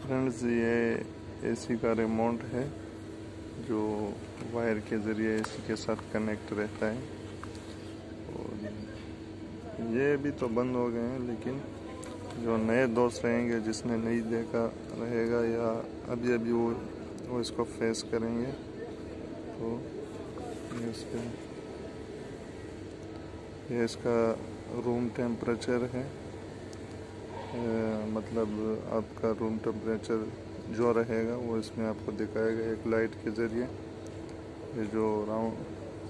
Friends, ये AC का remote है जो वायर के ज़रिए एसी के साथ कनेक्ट रहता है। और ये भी तो बंद हो गए हैं, लेकिन जो नए दोस्त रहेंगे, जिसने नहीं देखा रहेगा या अभी अभी वो इसको फेस करेंगे, तो ये इसका रूम टेम्परेचर है। मतलब आपका रूम टेम्परेचर जो रहेगा वो इसमें आपको दिखाएगा एक लाइट के ज़रिए। ये जो राउंड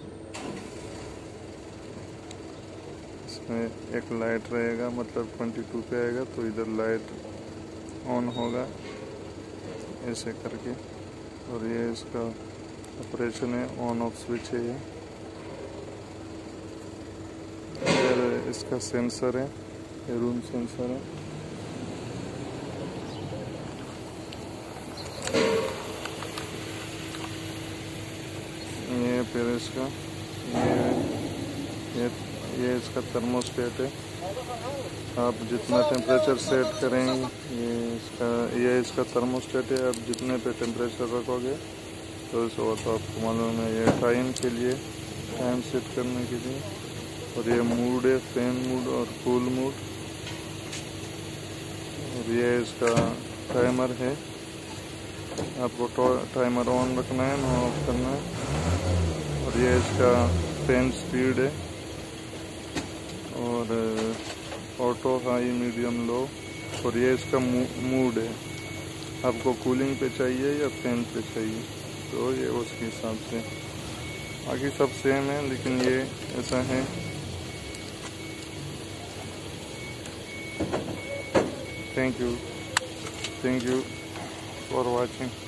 इसमें एक लाइट रहेगा, मतलब 22 पे आएगा तो इधर लाइट ऑन होगा ऐसे करके। और ये इसका ऑपरेशन है, ऑन ऑफ स्विच है। ये इधर इसका सेंसर है, ये रूम सेंसर है। ये फिर इसका ये इसका थर्मोस्टेट है। आप जितना टेम्परेचर सेट करेंगे, ये इसका थर्मोस्टेट है। आप जितने पे टेम्परेचर रखोगे तो आपको मालूम है। ये टाइम के लिए, टाइम सेट करने के लिए। और ये मूड है, फैन मूड और कूल मूड। और ये इसका टाइमर है, आपको टाइमर ऑन रखना है ना ऑफ करना है। और ये इसका फैन स्पीड है, और ऑटो, हाई, मीडियम, लो। और ये इसका मूड है, आपको कूलिंग पे चाहिए या फैन पे चाहिए, तो ये उसके हिसाब से। बाकी सब सेम है, लेकिन ये ऐसा है। Thank you for watching.